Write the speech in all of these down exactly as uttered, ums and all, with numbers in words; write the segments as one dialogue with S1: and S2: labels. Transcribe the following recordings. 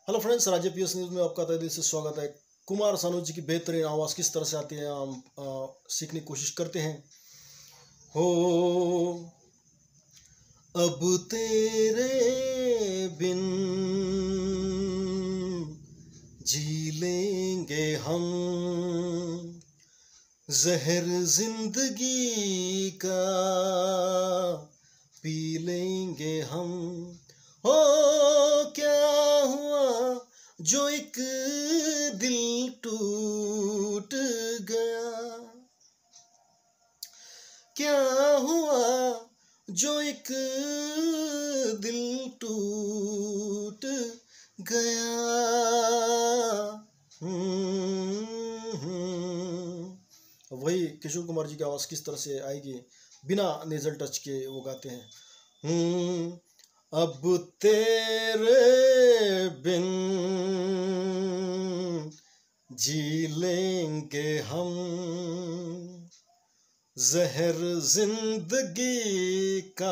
S1: Hello friends, राज्य PS news में आपका तहे दिल से स्वागत है। कुमार सानू जी की बेहतरीन आवाज़ किस तरह से आती है हम आ, सीखने की कोशिश करते हैं। हो अब तेरे बिन जी लेंगे हम, जहर जिंदगी का पी लेंगे हम। हो क्या हुआ जो एक दिल टूट गया, क्या हुआ जो एक दिल टूट गया। वही किशोर कुमार जी की आवाज़ किस तरह से आएगी बिना नेजल टच के, वो गाते हैं। हम्म अब तेरे बिन जी लेंगे हम, जहर जिंदगी का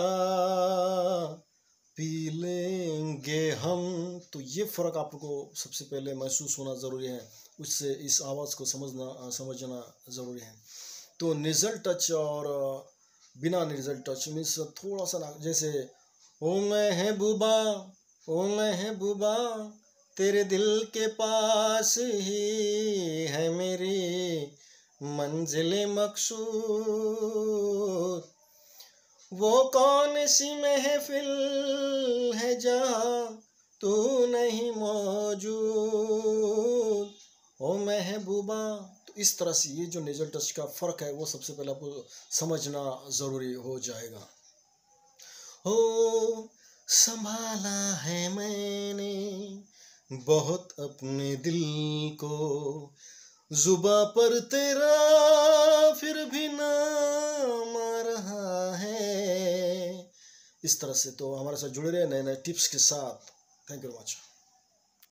S1: पी लेंगे हम। तो ये फ़र्क आपको सबसे पहले महसूस होना ज़रूरी है, उससे इस आवाज़ को समझना समझना ज़रूरी है। तो नेज़ल टच और बिना नेज़ल टच मीन्स थोड़ा सा ना, जैसे ओ महबूबा ओ महबूबा तेरे दिल के पास ही है मेरी मंजिल मकसूद, वो कौन सी महफिल है जहाँ तू नहीं मौजूद, ओ महबूबा। तो इस तरह से ये जो नेजल टच का फ़र्क है वो सबसे पहले आपको समझना ज़रूरी हो जाएगा। हो संभाला है मैंने बहुत अपने दिल को, जुबा पर तेरा फिर भी नाम आ रहा है। इस तरह से तो हमारे साथ जुड़े रहे नए नए टिप्स के साथ। Thank you very much.